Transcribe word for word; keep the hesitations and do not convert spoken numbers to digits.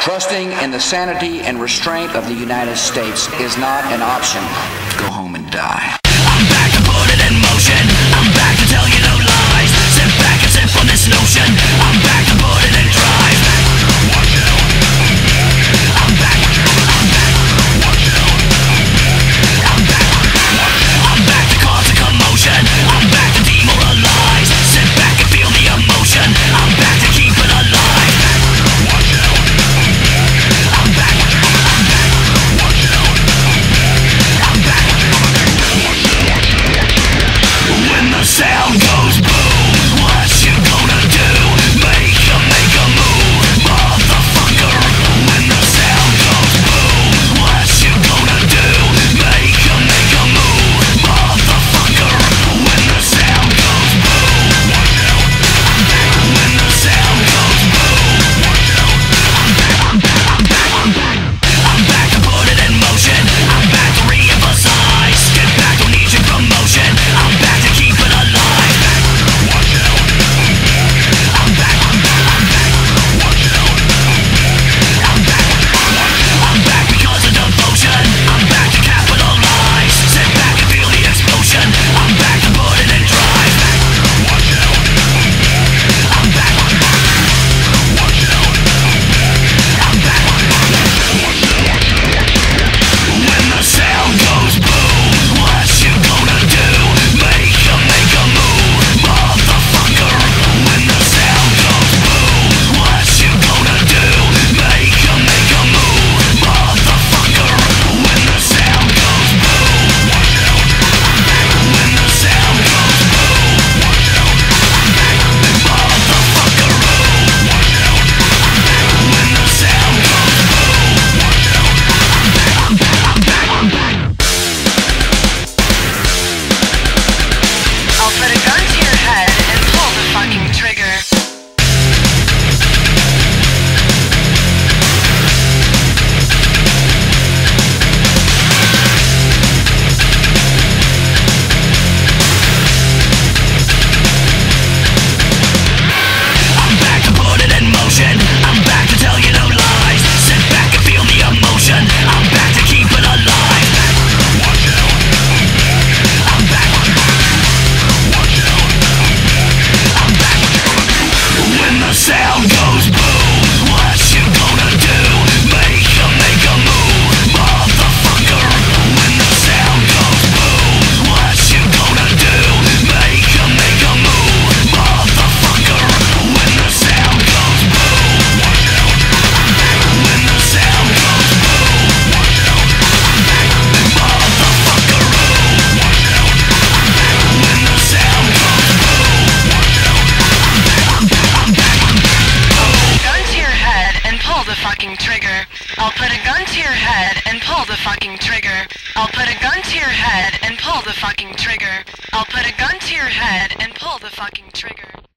Trusting in the sanity and restraint of the United States is not an option. Go home and die. I'm back to put it in motion. I'm back to tell you no lies. Sit back and sip on this notion. I'm back to put it in drive. Watch out. I'm back. I'm back. Watch out. I'm back. I'm back to cause a commotion. I'm back to demoralize. Sit back and feel the emotion. I'm back to keep it alive. Watch out. I'm back. I'm back. Watch out. I'm back. When the sound goes boom, what you gonna do? Make a, make a move, motherfucker. When the sound goes boom, what you gonna do? Make a, make a move, motherfucker. When the sound goes boom, watch out. I'm back. When the sound goes boom, watch out. I'm back. I'm back. I'm back. I'm back. I'm back to put it in motion. I'm back to reemphasize. Get back, don't need your promotion. I'm back to keep it alive. Watch out. I'm back. I'm back. I'm back. Watch out. I'm back. I'm back because of devotion. I'm back to capitalize. Sit back and feel the explosion. I'm back to put it in drive. Watch out. I'm back. Watch out. I'm back. When the sound goes boom, what you gonna do? Make a, make a move, motherfucker. When the sound goes boom, what you gonna do? Make a, make a move, motherfucker. When the sound goes boom, watch out. I'm back. When the sound goes boom, watch out. I'm back. Motherfucker, watch out. I'm back. When the sound goes boom, watch out. I'm back. I'm back. I'm back. I'm back. I'll put a gun to your head and pull the fucking trigger. I'm back to put it in motion. I'm back to tell you no lies. Sit back and feel the emotion. I'm back to keep it alive. Watch out. I'm back. Watch out. I'm back. When the sound goes boom, what you gonna do? Make a, make a move, motherfucker. When the sound goes boom, what you gonna do? Make a, make a move, motherfucker. When the sound goes boom, watch out. I'm back. When the sound goes boom, watch out. I'm back. Motherfucker, watch out. I'm back. When the sound goes boom, watch out. I'm back. I'm back. I'm back. I'm back. Gun to your head and pull the fucking trigger. I'll put a gun to your head and pull the fucking trigger. I'll put a gun to your head and pull the fucking trigger. I'll put a gun to your head and pull the fucking trigger.